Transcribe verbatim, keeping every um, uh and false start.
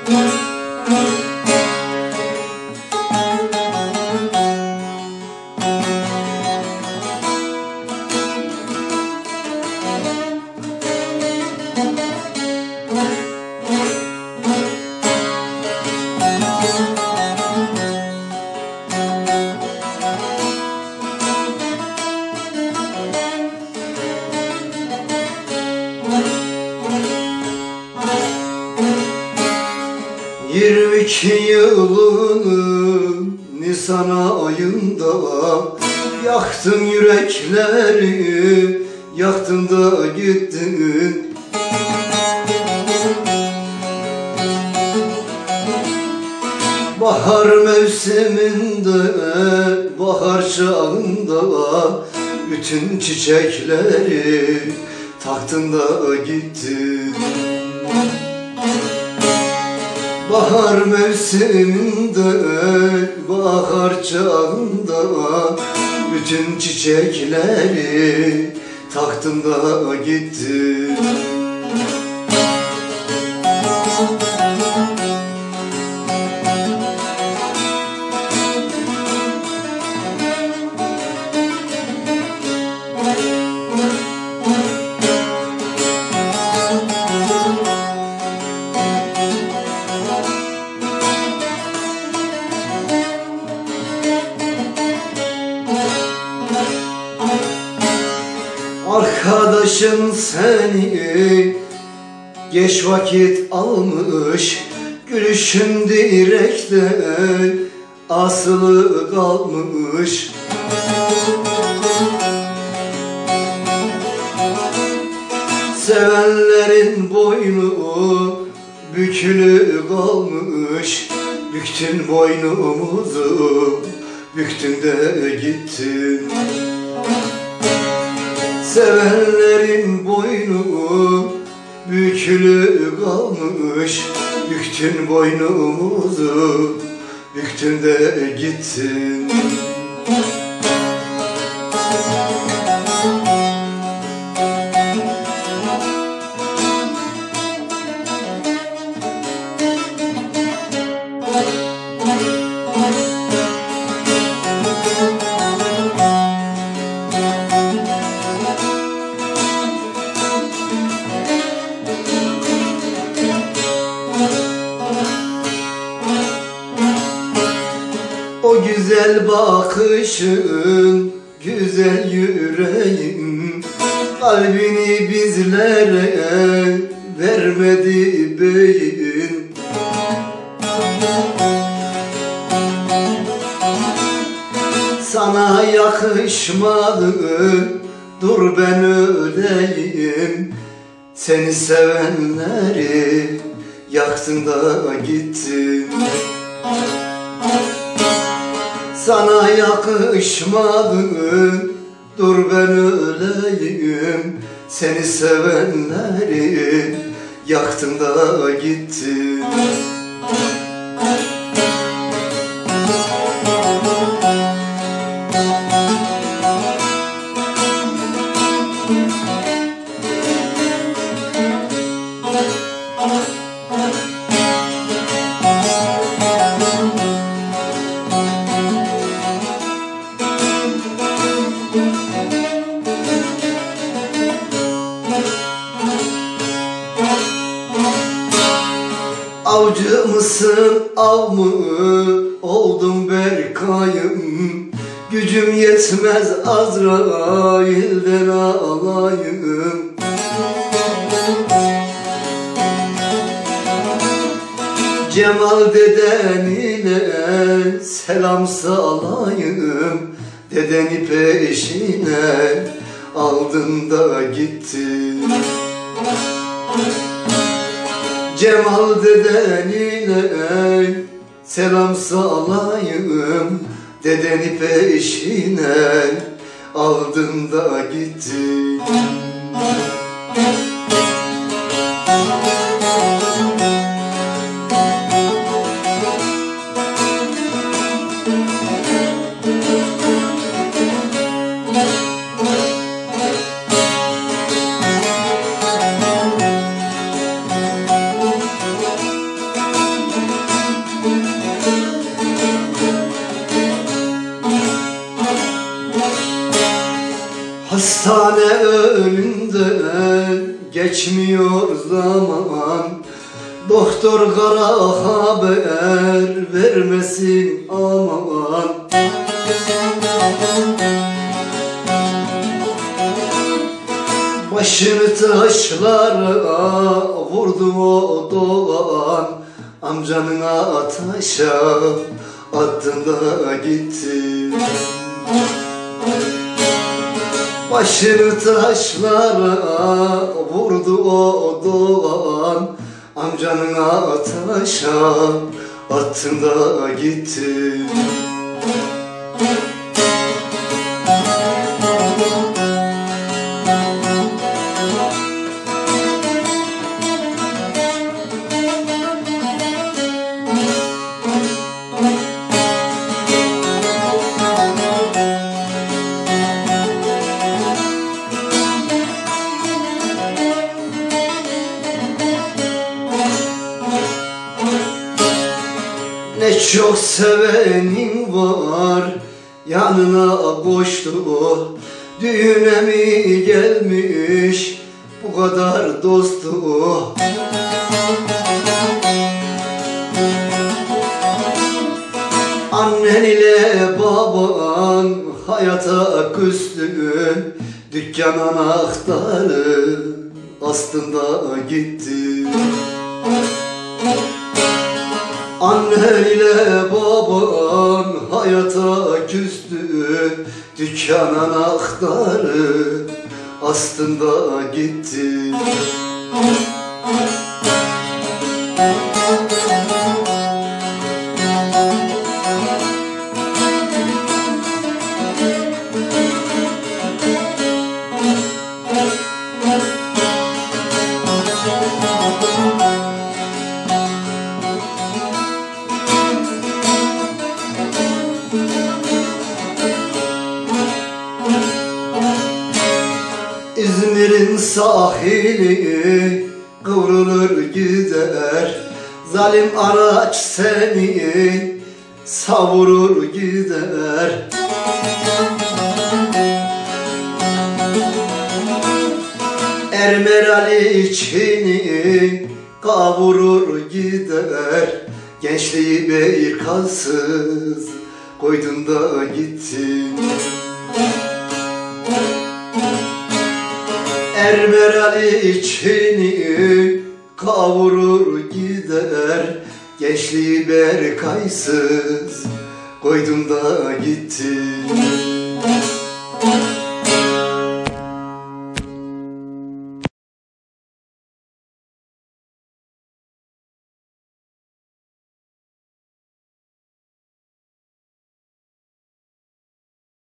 Yirmi iki yılının Nisan ayında yaktın yürekleri, yaktın da gittin. Bahar mevsiminde, bahar çağında bütün çiçekleri taktın da gittin. Bahar mevsiminde, bahar çağında bütün çiçekleri taktın da gittin. Arkadaşın seni geç vakit almış, gülüşün direkte asılı kalmış. Sevenlerin boynu bükülü kalmış, büktün boynumuzu, büktün de gittin. Sevenlerin boynu bükülü kalmış, büktün boynumuzu, büktün de gittin. O güzel bakışın, güzel yüreğin kalbini bizlere vermedi beyin. Sana yakışmadı, dur ben öleyim. Seni sevenleri yaktın da gittin. Sana yakışmadı, dur ben öleyim. Seni sevenleri yaktın da gittin. Avcı mısın, av mı oldum Berkay'ım? Gücüm yetmez Azrail'den alayım. Cemal dedenine selam salayım. Dedeni peşine aldın da gittin. Cemal dedenine selam salayım. Dedeni peşine aldın da gittin. Hastane önünde geçmiyor zaman, doktor kara haber vermesin aman. Başını taşlara vurdu o doğan, amcanın ataşa attığında gitti. Başını taşlara vurdu o doğan, amcanın ataşa attığında gitti. Ne çok sevenin var, yanına koştu, düğüne mi gelmiş bu kadar dostu. Annen ile baban hayata küstü, dükkan anahtarı aslında gitti. Annen ile baban hayata küstü, dükkan anahtarı aslında gitti. İzmir'in sahili kıvrılır gider, zalim araç seni savurur gider. Ermeral içini kavurur gider, gençliği bir kalsız koydun da gittin. Ermeral içini kavurur gider, gençliği berkaysız koydun da gittin.